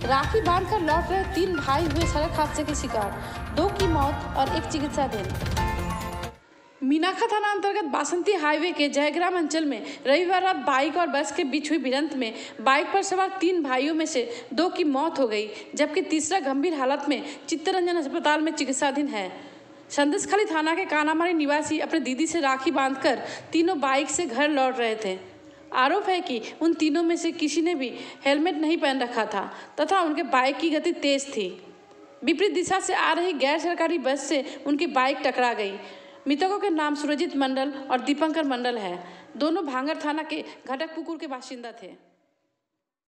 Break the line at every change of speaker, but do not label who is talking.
राखी बांधकर लौट रहे 3 भाई हुए सड़क हादसे के शिकार, 2 की मौत और 1 चिकित्साधीन। मीनाखा थाना अंतर्गत बासंती हाईवे के जयग्राम अंचल में रविवार रात बाइक और बस के बीच हुई भिड़ंत में बाइक पर सवार 3 भाइयों में से 2 की मौत हो गई, जबकि तीसरा गंभीर हालत में चित्तरंजन अस्पताल में चिकित्साधीन है। संदेशखाली थाना के कानामारी निवासी अपने दीदी से राखी बांधकर तीनों बाइक से घर लौट रहे थे। आरोप है कि उन तीनों में से किसी ने भी हेलमेट नहीं पहन रखा था तथा उनके बाइक की गति तेज थी। विपरीत दिशा से आ रही गैर सरकारी बस से उनकी बाइक टकरा गई। मृतकों के नाम सुरजीत मंडल और दीपंकर मंडल है। दोनों भांगर थाना के घटकपुकुर के बाशिंदा थे।